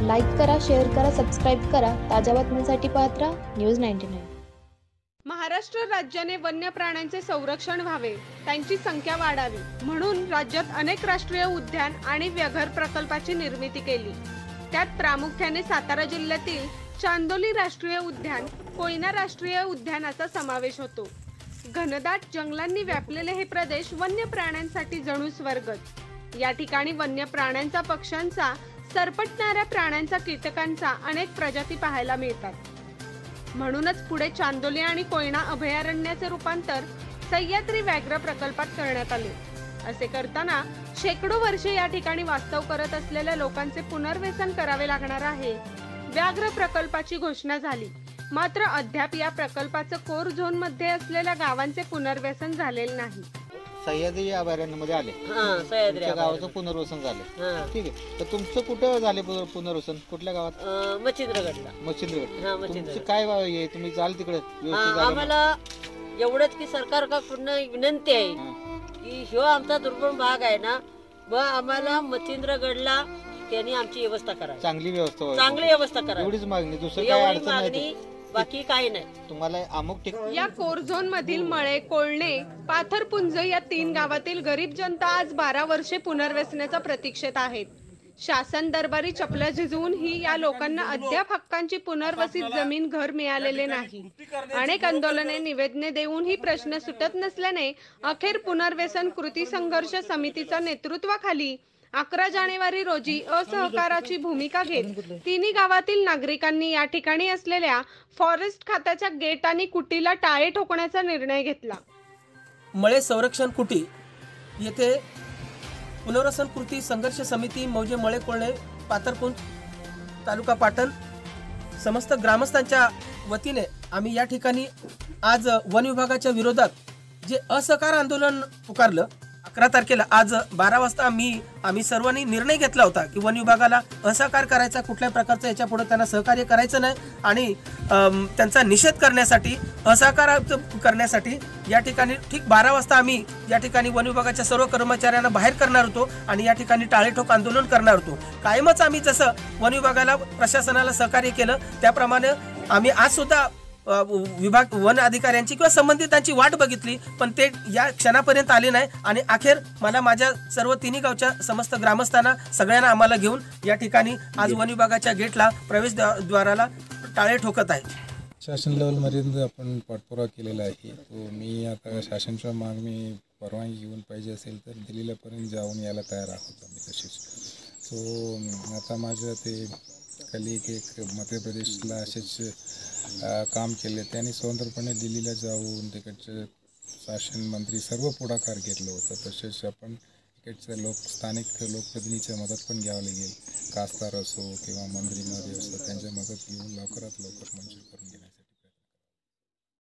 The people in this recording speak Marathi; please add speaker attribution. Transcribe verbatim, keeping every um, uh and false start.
Speaker 1: लाईक करा, शेअर करा, सबस्क्राईब करा. ताज्या बातम्यांसाठी पाहत राहा न्यूज नाईन्टी नाईन.
Speaker 2: महाराष्ट्र राज्याने वन्य प्राण्यांचे संरक्षण व्हावे, त्यांची संख्या वाढावी म्हणून राज्यात अनेक राष्ट्रीय उद्यान आणि व्याघ्र प्रकल्पाची निर्मिती केली. त्यात प्रामुख्याने सातारा जिल्ह्यातील चांदोली राष्ट्रीय उद्यान, कोयना राष्ट्रीय उद्यानाचा समावेश होतो. घनदाट जंगलांनी व्यापलेले हे प्रदेश वन्य प्राण्यांसाठी जणू स्वर्गच. या ठिकाणी वन्य प्राण्यांचा, पक्ष्यांचा, सरपटणाऱ्या प्राण्यांचा, कीटकांचा अनेक प्रजाती पाहायला मिळतात. म्हणूनच पुढे चांदोली आणि कोयना अभयारण्याचे रूपांतर सह्याद्री व्याघ्र प्रकल्पात करण्यात आले. असे करताना शेकडो वर्षे या ठिकाणी वास्तव करत असलेल्या लोकांचे पुनर्वसन करावे लागणार आहे. व्याघ्र प्रकल्पाची घोषणा झाली, मात्र अद्याप या प्रकल्पाचं कोर झोन मध्ये असलेल्या गावांचे पुनर्वसन झालेले नाही.
Speaker 3: सह्याद्री अभयारण्यामध्ये आले,
Speaker 4: सह्याद्री
Speaker 3: गावाचं पुनर्वसन झालं. ठीक आहे, तर तुमचं कुठं झाले पुनर्वसन? कुठल्या गावात?
Speaker 4: मच्छिंद्रगडला.
Speaker 3: मच्छिंद्रगड. तुमचं काय आहे? तुम्ही जाल तिकडे?
Speaker 4: आम्हाला एवढंच की सरकारकडून विनंती आहे की ह्यो आमचा दुर्गम भाग आहे ना, व आम्हाला मच्छिंद्रगडला त्यांनी आमची व्यवस्था करावी,
Speaker 3: चांगली व्यवस्था
Speaker 4: चांगली व्यवस्था करावी.
Speaker 3: एवढीच मागणी, दुसरं काय अडचण नाही.
Speaker 4: बाकी काही नाही.
Speaker 3: तुम्हाला अमुक ठिकाण
Speaker 2: या कोर झोन मधील मळे, कोळणे, पाथरपुंज या तीन गावातील गरीब जनता आज बारा वर्षे पुनर्वसनाच्या प्रतीक्षेत आहेत. शासन दरबारी चपला झिजवून ही या लोकांना अद्याप हक्कांची पुनर्वसित जमीन, घर मिळालेले नाही. अनेक आंदोलने, निवेदने देऊन ही प्रश्न सुटत नसल्याने अखेर पुनर्वसन कृती संघर्ष समितीच्या नेतृत्वाखाली अकरा जानेवारी रोजी असहकाराची भूमिका घेत तिन्ही गावातील नागरिकांनी या ठिकाणी असलेल्या फॉरेस्ट खात्याच्या गेट आणि कुटीला टाळे ठोकण्याचा निर्णय घेतला.
Speaker 5: मळे संरक्षण कुटी येथे पुनर्वसन कृती संघर्ष समिती मौजे मळे कोळणे पाथरपुंज तालुका पाटण समस्त ग्रामस्थांच्या वतीने आम्ही या ठिकाणी आज वन विभागाच्या विरोधात जे असहकार आंदोलन पुकारलं, अकरा तारखेला आज बारा वाजता आम्ही आम्ही सर्वांनी निर्णय घेतला होता की वन विभागाला असहकार करायचा, कुठल्याही प्रकारचं याच्या पुढे त्यांना सहकार्य करायचं नाही आणि त्यांचा निषेध करण्यासाठी, असहकार करण्यासाठी या ठिकाणी ठीक बारा वाजता आम्ही या ठिकाणी वन विभागाच्या सर्व कर्मचाऱ्यांना बाहेर करणार होतो आणि या ठिकाणी टाळेठोक आंदोलन करणार होतो. कायमच आम्ही जसं वन विभागाला, प्रशासनाला सहकार्य केलं त्याप्रमाणे आम्ही आज सुद्धा विभाग वन अधिकाऱ्यांची किंवा संबंधितांची वाट बघितली, पण ते या क्षणापर्यंत आले नाही. आणि अखेर मला माझ्या सर्व तिन्ही गावच्या समस्त ग्रामस्थांना सगळ्यांना आम्हाला घेऊन या ठिकाणी आज वन विभागाच्या गेटला, प्रवेश द्वाराला टाळे ठोकत आहे.
Speaker 6: शासन लेवलमध्ये आपण पाठपुरावा केलेला आहे. तो मी आता शासनच्या मागणी परवानगी घेऊन पाहिजे असेल तर दिल्लीलापर्यंत जाऊन यायला तयार आहोत आम्ही तसेच. सो आता माझं ते कलिक एक मध्य प्रदेशला असेच काम केले, त्यांनी स्वतंत्रपणे दिल्लीला जाऊन तिकडचे शासन मंत्री सर्व पुढाकार घेतलं होतं. तसेच आपण इकडचे लोक, स्थानिक लोकप्रतिनिधीची मदत पण घ्यावी लागेल. खासदार असो किंवा मंत्रीमध्ये असो, त्यांची मदत घेऊन लवकरात लवकर मंजूर करून घेणार.